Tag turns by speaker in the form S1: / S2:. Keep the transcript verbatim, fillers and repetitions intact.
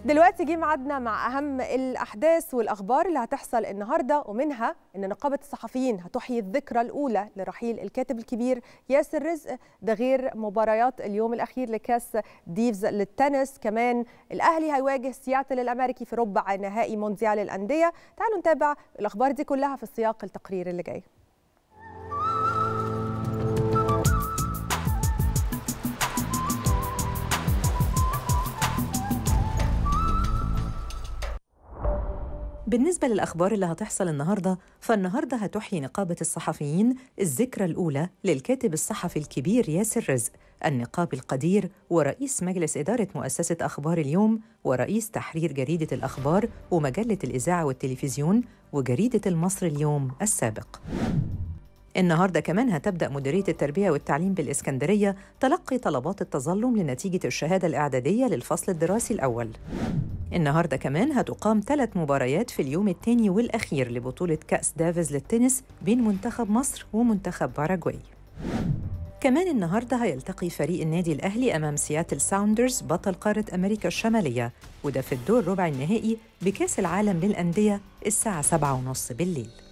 S1: دلوقتي جه ميعادنا مع أهم الأحداث والأخبار اللي هتحصل النهاردة، ومنها إن نقابة الصحفيين هتحيي الذكرى الأولى لرحيل الكاتب الكبير ياسر رزق، ده غير مباريات اليوم الأخير لكاس ديفز للتنس. كمان الأهلي هيواجه سياتل الأمريكي في ربع نهائي مونديال الأندية. تعالوا نتابع الأخبار دي كلها في السياق التقرير اللي جاي.
S2: بالنسبة للأخبار اللي هتحصل النهاردة، فالنهاردة هتحيي نقابة الصحفيين الذكرى الأولى للكاتب الصحفي الكبير ياسر رزق، النقاب القدير ورئيس مجلس إدارة مؤسسة أخبار اليوم ورئيس تحرير جريدة الأخبار ومجلة الإذاعة والتلفزيون وجريدة المصري اليوم السابق. النهاردة كمان هتبدأ مديرية التربية والتعليم بالإسكندرية تلقي طلبات التظلم لنتيجة الشهادة الإعدادية للفصل الدراسي الأول. النهاردة كمان هتقام ثلاث مباريات في اليوم الثاني والأخير لبطولة كأس دافيز للتنس بين منتخب مصر ومنتخب باراغواي. كمان النهاردة هيلتقي فريق النادي الأهلي أمام سياتل ساوندرز بطل قارة أمريكا الشمالية، وده في الدور ربع النهائي بكأس العالم للأندية الساعة سبعة وثلاثين بالليل.